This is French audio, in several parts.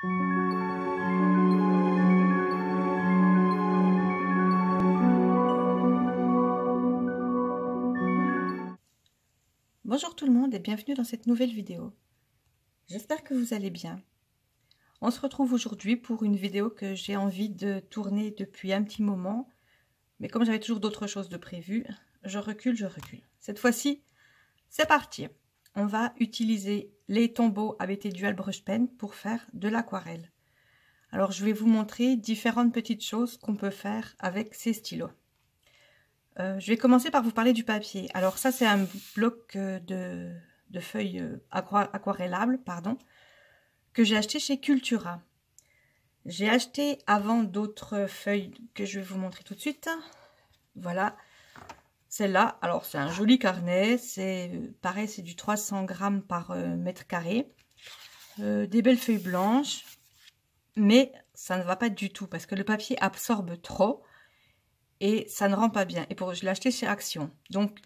Bonjour tout le monde et bienvenue dans cette nouvelle vidéo. J'espère que vous allez bien. On se retrouve aujourd'hui pour une vidéo que j'ai envie de tourner depuis un petit moment. Mais comme j'avais toujours d'autres choses de prévues, je recule. Cette fois-ci, c'est parti. On va utiliser les tombeaux ABT Dual Brush Pen pour faire de l'aquarelle. Alors je vais vous montrer différentes petites choses qu'on peut faire avec ces stylos. Je vais commencer par vous parler du papier. Alors ça, c'est un bloc de feuilles aquarellables, pardon, que j'ai acheté chez Cultura. J'ai acheté avant d'autres feuilles que je vais vous montrer tout de suite. Voilà, celle-là. Alors c'est un joli carnet. C'est pareil, c'est du 300 grammes par mètre carré. Des belles feuilles blanches, mais ça ne va pas du tout parce que le papier absorbe trop. Et ça ne rend pas bien. Et je l'ai acheté chez Action. Donc,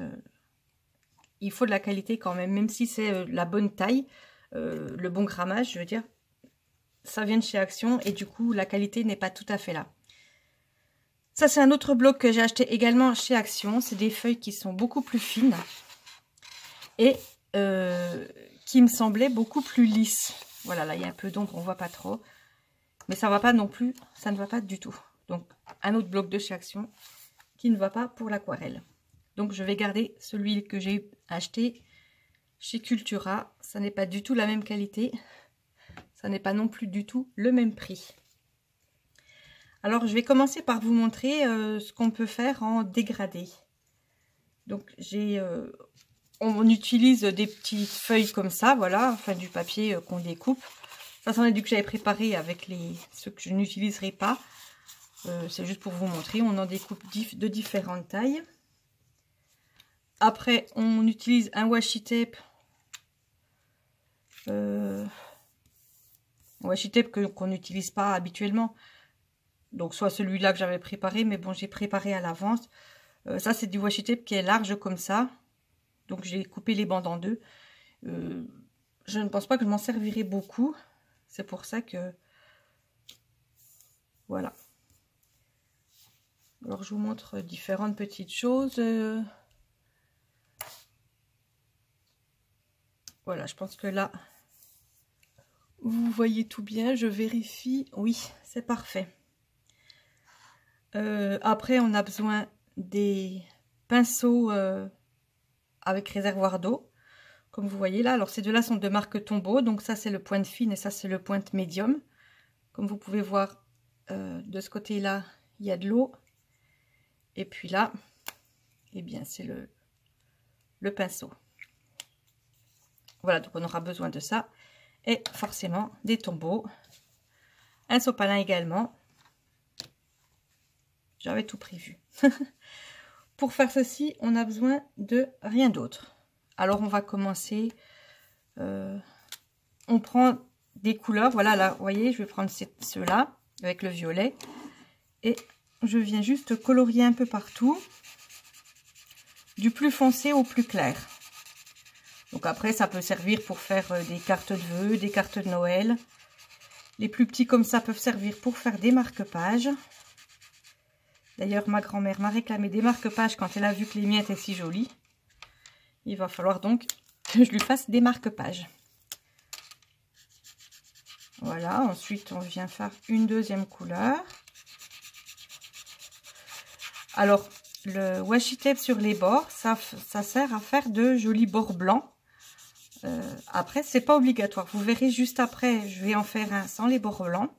il faut de la qualité quand même. Même si c'est la bonne taille, le bon grammage, je veux dire, ça vient de chez Action. Et du coup, la qualité n'est pas tout à fait là. Ça, c'est un autre bloc que j'ai acheté également chez Action. C'est des feuilles qui sont beaucoup plus fines. Et qui me semblaient beaucoup plus lisses. Voilà, là, il y a un peu d'ombre, on ne voit pas trop. Mais ça ne va pas non plus. Ça ne va pas du tout. Donc, un autre bloc de chez Action qui ne va pas pour l'aquarelle. Donc, je vais garder celui que j'ai acheté chez Cultura. Ça n'est pas du tout la même qualité. Ça n'est pas non plus du tout le même prix. Alors, je vais commencer par vous montrer ce qu'on peut faire en dégradé. Donc, on utilise des petites feuilles comme ça, voilà, enfin du papier qu'on découpe. Ça, c'en est du que j'avais préparé avec ceux que je n'utiliserai pas. C'est juste pour vous montrer, on en découpe de différentes tailles. Après, on utilise un washi tape. Washi tape qu'on n'utilise pas habituellement. Donc, soit celui-là que j'avais préparé, mais bon, j'ai préparé à l'avance. Ça, c'est du washi tape qui est large comme ça. Donc, j'ai coupé les bandes en deux. Je ne pense pas que je m'en servirai beaucoup. C'est pour ça que... Voilà. Alors, je vous montre différentes petites choses. Voilà, je pense que là, vous voyez tout bien. Je vérifie. Oui, c'est parfait. Après, on a besoin des pinceaux avec réservoir d'eau. Comme vous voyez là. Alors, ces deux-là sont de marque Tombow. Donc, ça, c'est le pointe fine et ça, c'est le pointe médium. Comme vous pouvez voir, de ce côté-là, il y a de l'eau. Et puis là, eh bien, c'est le pinceau. Voilà, donc on aura besoin de ça. Et forcément, des tombeaux. Un sopalin également. J'avais tout prévu. Pour faire ceci, on a besoin de rien d'autre. Alors, on va commencer. On prend des couleurs. Voilà, là, vous voyez, je vais prendre ceux-là avec le violet. Et je viens juste colorier un peu partout. Du plus foncé au plus clair. Donc après, ça peut servir pour faire des cartes de vœux, des cartes de Noël. Les plus petits comme ça peuvent servir pour faire des marque-pages. D'ailleurs, ma grand-mère m'a réclamé des marque-pages quand elle a vu que les miens étaient si jolis. Il va falloir donc que je lui fasse des marque-pages. Voilà, ensuite on vient faire une deuxième couleur. Alors, le washi tape sur les bords, ça sert à faire de jolis bords blancs. Après, c'est pas obligatoire. Vous verrez juste après, je vais en faire un sans les bords blancs.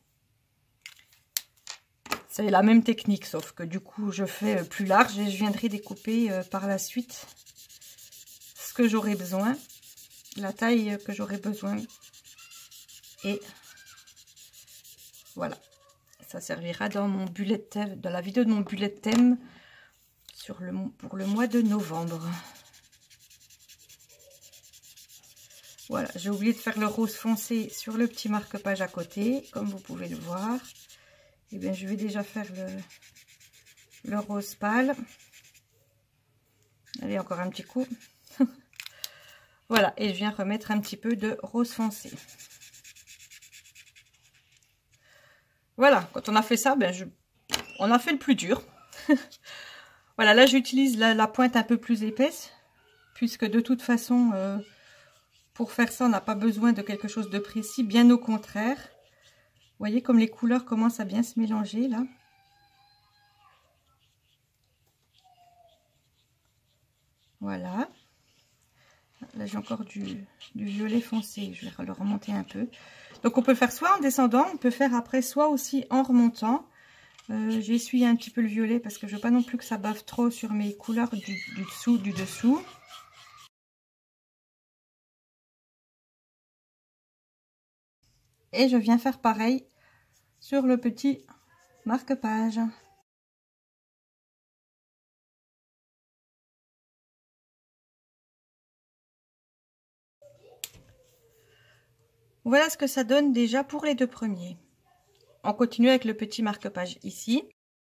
C'est la même technique, sauf que du coup, je fais plus large et je viendrai découper par la suite ce que j'aurai besoin, la taille que j'aurai besoin. Et voilà, ça servira dans mon bullet thème, dans la vidéo de mon bullet thème pour le mois de novembre. Voilà, j'ai oublié de faire le rose foncé sur le petit marque-page à côté, comme vous pouvez le voir. Et bien, je vais déjà faire le rose pâle. Allez, encore un petit coup. Voilà, et je viens remettre un petit peu de rose foncé. Voilà, quand on a fait ça, ben on a fait le plus dur. Voilà, là j'utilise la pointe un peu plus épaisse, puisque de toute façon, pour faire ça, on n'a pas besoin de quelque chose de précis, bien au contraire. Vous voyez comme les couleurs commencent à bien se mélanger là. Voilà. Là j'ai encore du violet foncé, je vais le remonter un peu. Donc on peut le faire soit en descendant, on peut faire après soit aussi en remontant. J'ai essuyé un petit peu le violet parce que je veux pas non plus que ça bave trop sur mes couleurs du dessous. Et je viens faire pareil sur le petit marque-page. Voilà ce que ça donne déjà pour les deux premiers. On continue avec le petit marque-page ici.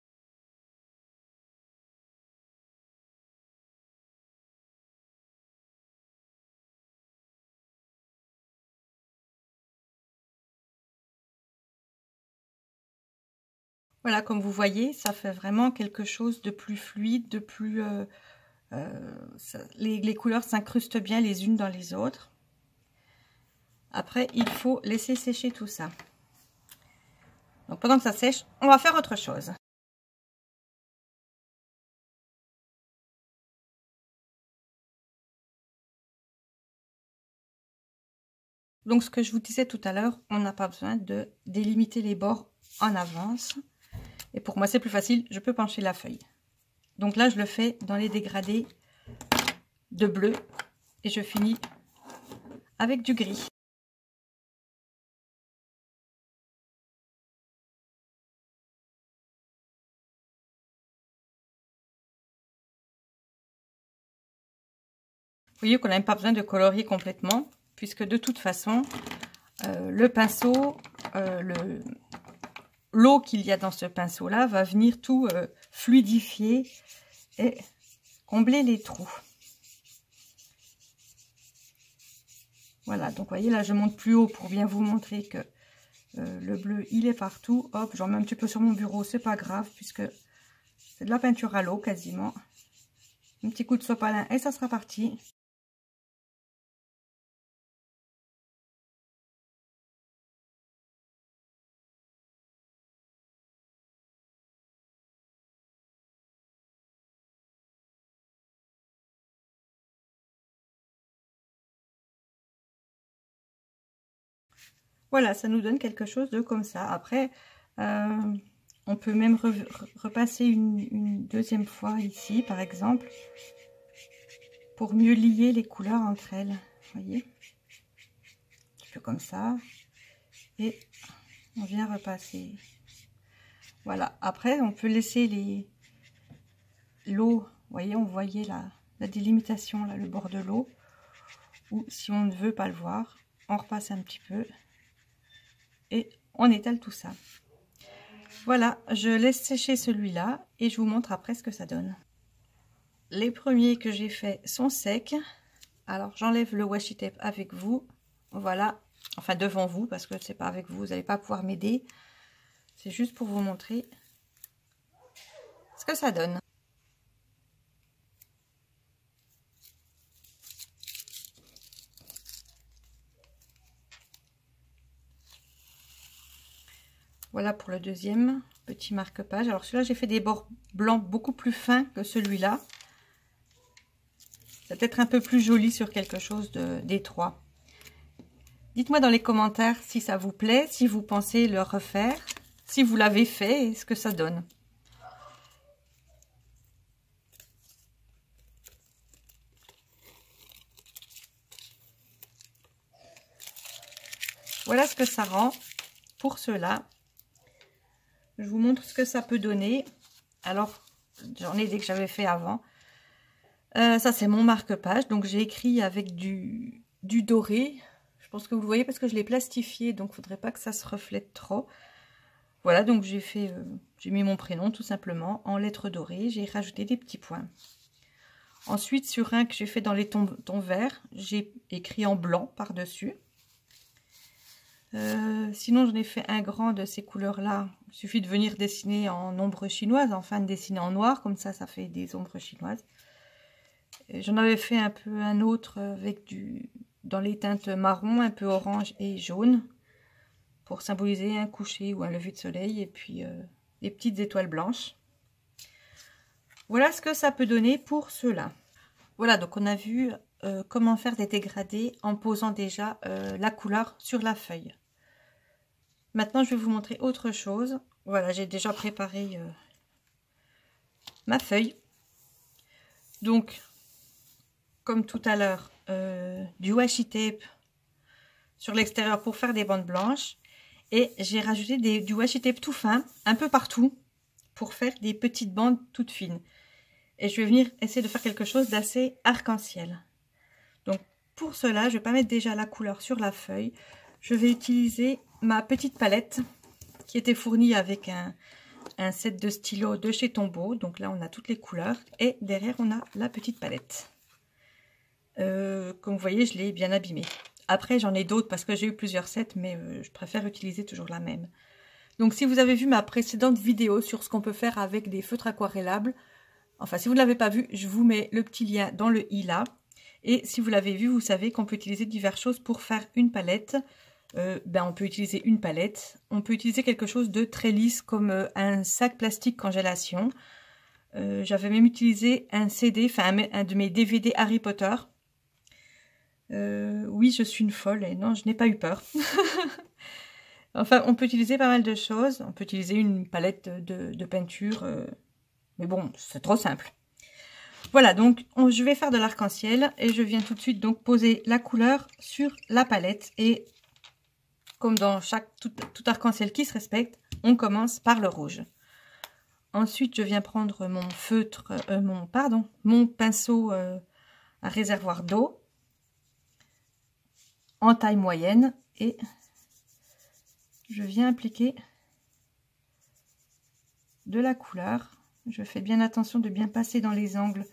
Voilà, comme vous voyez, ça fait vraiment quelque chose de plus fluide, de plus... les couleurs s'incrustent bien les unes dans les autres. Après, il faut laisser sécher tout ça. Donc pendant que ça sèche, on va faire autre chose. Donc ce que je vous disais tout à l'heure, on n'a pas besoin de délimiter les bords en avance. Et pour moi c'est plus facile, je peux pencher la feuille. Donc là je le fais dans les dégradés de bleu et je finis avec du gris. Vous voyez qu'on n'a même pas besoin de colorier complètement, puisque de toute façon, le pinceau, l'eau qu'il y a dans ce pinceau-là va venir tout fluidifier et combler les trous. Voilà, donc vous voyez, là je monte plus haut pour bien vous montrer que le bleu, il est partout. Hop, j'en mets un petit peu sur mon bureau, c'est pas grave, puisque c'est de la peinture à l'eau quasiment. Un petit coup de sopalin et ça sera parti. Voilà, ça nous donne quelque chose de comme ça. Après, on peut même repasser une deuxième fois ici, par exemple, pour mieux lier les couleurs entre elles. Vous voyez, un petit peu comme ça. Et on vient repasser. Voilà, après, on peut laisser l'eau. Vous voyez, on voyait la délimitation, là, le bord de l'eau. Ou si on ne veut pas le voir, on repasse un petit peu. Et on étale tout ça. Voilà, je laisse sécher celui-là et je vous montre après ce que ça donne. Les premiers que j'ai faits sont secs. Alors j'enlève le washi tape avec vous. Voilà, enfin devant vous parce que c'est pas avec vous, vous n'allez pas pouvoir m'aider. C'est juste pour vous montrer ce que ça donne. Voilà pour le deuxième petit marque-page. Alors celui-là, j'ai fait des bords blancs beaucoup plus fins que celui-là. C'est peut-être un peu plus joli sur quelque chose d'étroit. Dites-moi dans les commentaires si ça vous plaît, si vous pensez le refaire, si vous l'avez fait et ce que ça donne. Voilà ce que ça rend pour cela. Je vous montre ce que ça peut donner. Alors, j'en ai des que j'avais fait avant. Ça, c'est mon marque-page. Donc, j'ai écrit avec du doré. Je pense que vous le voyez parce que je l'ai plastifié. Donc, il ne faudrait pas que ça se reflète trop. Voilà, donc j'ai mis mon prénom tout simplement en lettres dorées. J'ai rajouté des petits points. Ensuite, sur un que j'ai fait dans les tons verts, j'ai écrit en blanc par-dessus. Sinon, j'en ai fait un grand de ces couleurs-là. Il suffit de venir dessiner en ombre chinoise, enfin de dessiner en noir, comme ça fait des ombres chinoises. J'en avais fait un peu un autre avec dans les teintes marron, un peu orange et jaune, pour symboliser un coucher ou un lever de soleil, et puis des petites étoiles blanches. Voilà ce que ça peut donner pour cela. Voilà, donc on a vu comment faire des dégradés en posant déjà la couleur sur la feuille. Maintenant, je vais vous montrer autre chose. Voilà, j'ai déjà préparé ma feuille. Donc, comme tout à l'heure, du washi tape sur l'extérieur pour faire des bandes blanches. Et j'ai rajouté du washi tape tout fin, un peu partout, pour faire des petites bandes toutes fines. Et je vais venir essayer de faire quelque chose d'assez arc-en-ciel. Donc, pour cela, je ne vais pas mettre déjà la couleur sur la feuille. Je vais utiliser ma petite palette qui était fournie avec un set de stylos de chez Tombow. Donc là, on a toutes les couleurs. Et derrière, on a la petite palette. Comme vous voyez, je l'ai bien abîmée. Après, j'en ai d'autres parce que j'ai eu plusieurs sets, mais je préfère utiliser toujours la même. Donc, si vous avez vu ma précédente vidéo sur ce qu'on peut faire avec des feutres aquarellables, enfin, si vous ne l'avez pas vu, je vous mets le petit lien dans le i là. Et si vous l'avez vu, vous savez qu'on peut utiliser diverses choses pour faire une palette. On peut utiliser une palette. On peut utiliser quelque chose de très lisse comme un sac plastique congélation. J'avais même utilisé un CD, enfin un de mes DVD Harry Potter. Oui, je suis une folle et non, je n'ai pas eu peur. Enfin, on peut utiliser pas mal de choses. On peut utiliser une palette de peinture. Mais bon, c'est trop simple. Voilà, donc je vais faire de l'arc-en-ciel et je viens tout de suite donc poser la couleur sur la palette. Et comme dans tout arc-en-ciel qui se respecte, on commence par le rouge. Ensuite, je viens prendre mon feutre, mon pinceau à réservoir d'eau en taille moyenne et je viens appliquer de la couleur. Je fais bien attention de bien passer dans les angles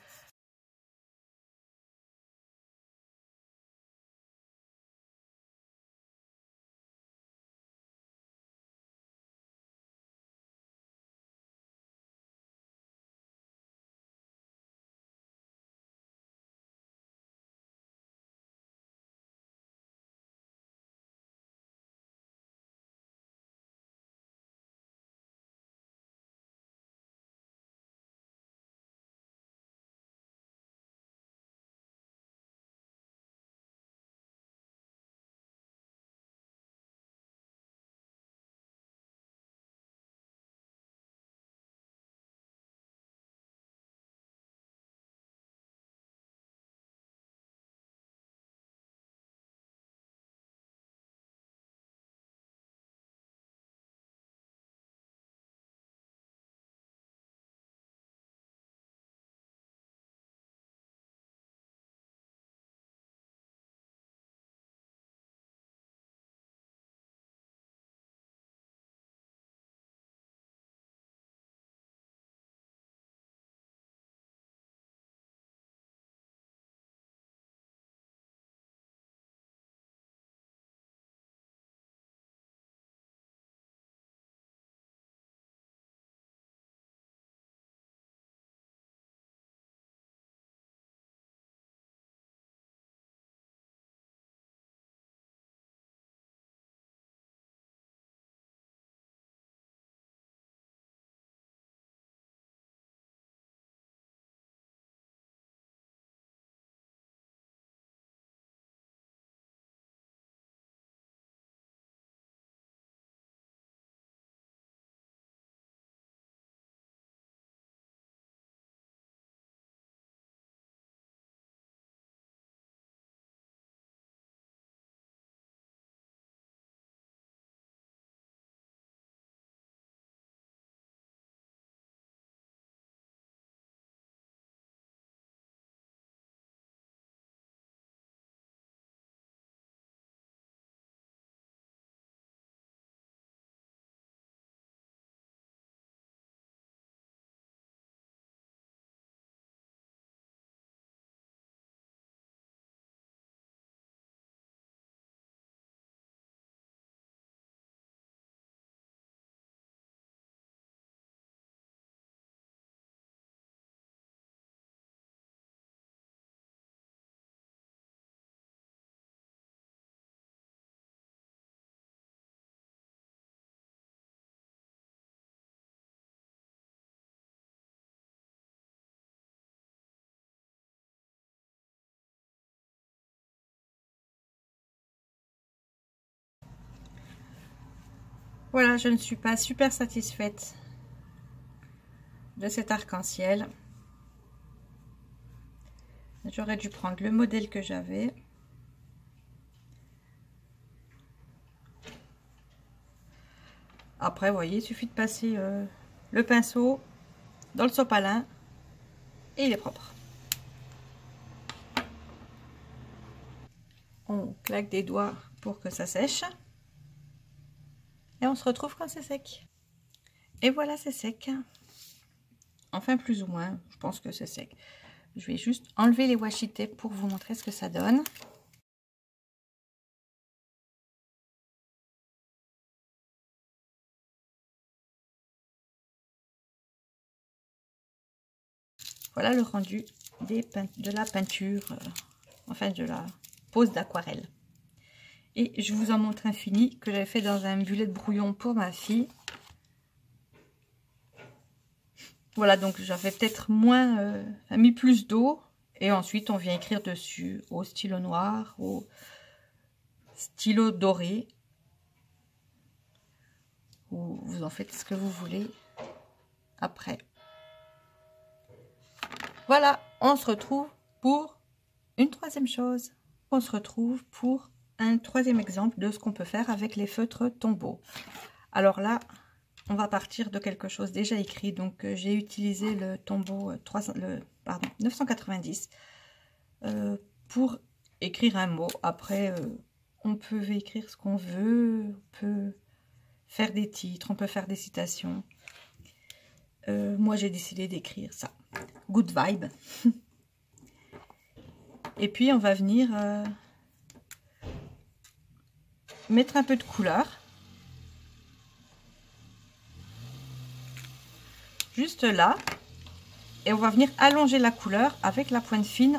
Voilà, je ne suis pas super satisfaite de cet arc-en-ciel. J'aurais dû prendre le modèle que j'avais. Après, vous voyez, il suffit de passer le pinceau dans le sopalin et il est propre. On claque des doigts pour que ça sèche. Et on se retrouve quand c'est sec. Et voilà, c'est sec. Enfin, plus ou moins, je pense que c'est sec. Je vais juste enlever les washi tape pour vous montrer ce que ça donne. Voilà le rendu de la peinture, enfin de la pose d'aquarelle. Et je vous en montre un fini que j'avais fait dans un bullet de brouillon pour ma fille. Voilà, donc j'avais peut-être moins mis plus d'eau. Et ensuite, on vient écrire dessus au stylo noir, au stylo doré. Ou vous en faites ce que vous voulez après. Voilà, on se retrouve pour une troisième chose. On se retrouve pour un troisième exemple de ce qu'on peut faire avec les feutres Tombow. Alors là, on va partir de quelque chose déjà écrit. Donc j'ai utilisé le Tombow 990 pour écrire un mot. Après, on peut écrire ce qu'on veut, on peut faire des titres, on peut faire des citations. Moi, j'ai décidé d'écrire ça. Good vibe. Et puis, on va venir mettre un peu de couleur. Juste là. Et on va venir allonger la couleur avec la pointe fine.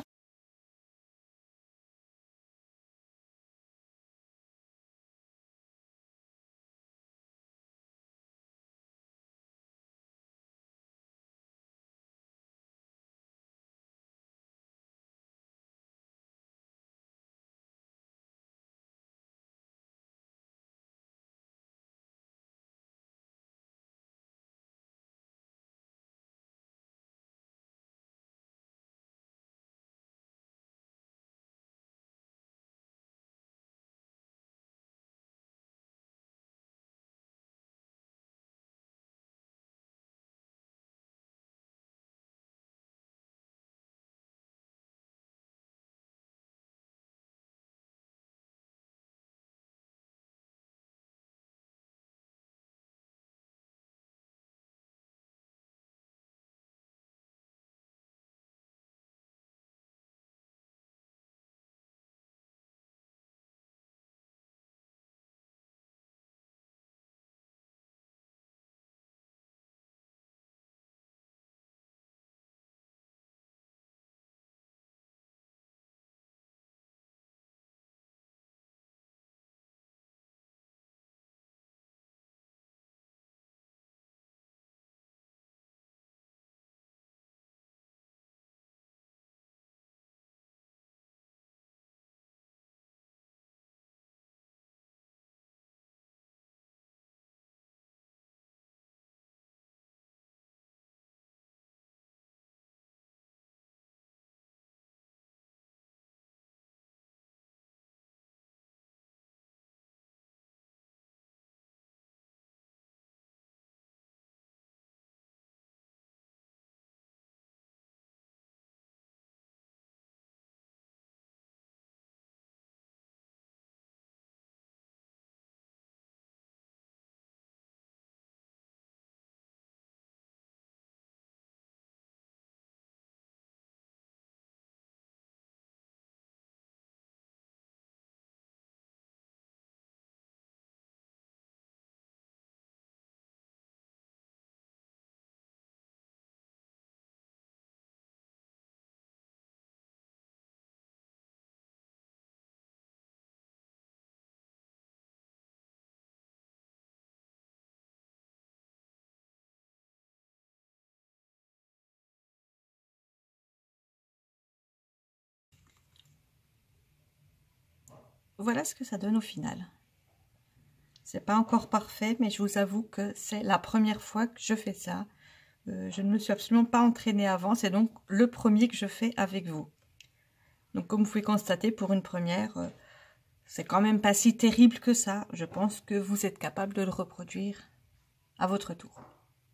Voilà ce que ça donne au final. C'est pas encore parfait, mais je vous avoue que c'est la première fois que je fais ça. Je ne me suis absolument pas entraînée avant, c'est donc le premier que je fais avec vous. Donc comme vous pouvez constater, pour une première, c'est quand même pas si terrible que ça. Je pense que vous êtes capable de le reproduire à votre tour.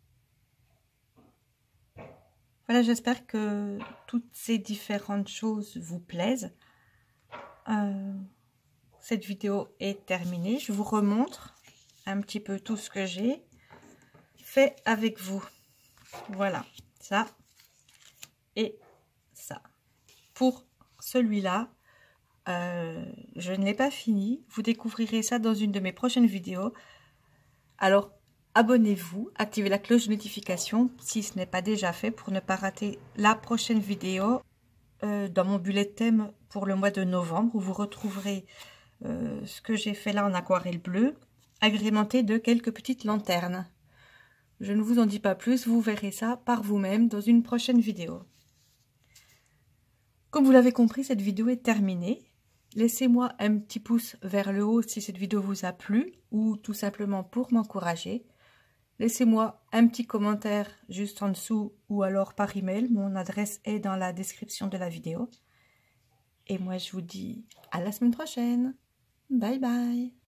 Voilà, j'espère que toutes ces différentes choses vous plaisent. Cette vidéo est terminée. Je vous remontre un petit peu tout ce que j'ai fait avec vous. Voilà, ça et ça. Pour celui-là, je ne l'ai pas fini. Vous découvrirez ça dans une de mes prochaines vidéos. Alors, abonnez-vous, activez la cloche de notification si ce n'est pas déjà fait pour ne pas rater la prochaine vidéo dans mon bullet thème pour le mois de novembre où vous retrouverez ce que j'ai fait là en aquarelle bleue, agrémenté de quelques petites lanternes. Je ne vous en dis pas plus, vous verrez ça par vous-même dans une prochaine vidéo. Comme vous l'avez compris, cette vidéo est terminée. Laissez-moi un petit pouce vers le haut si cette vidéo vous a plu ou tout simplement pour m'encourager. Laissez-moi un petit commentaire juste en dessous ou alors par email. Mon adresse est dans la description de la vidéo. Et moi, je vous dis à la semaine prochaine. Bye bye.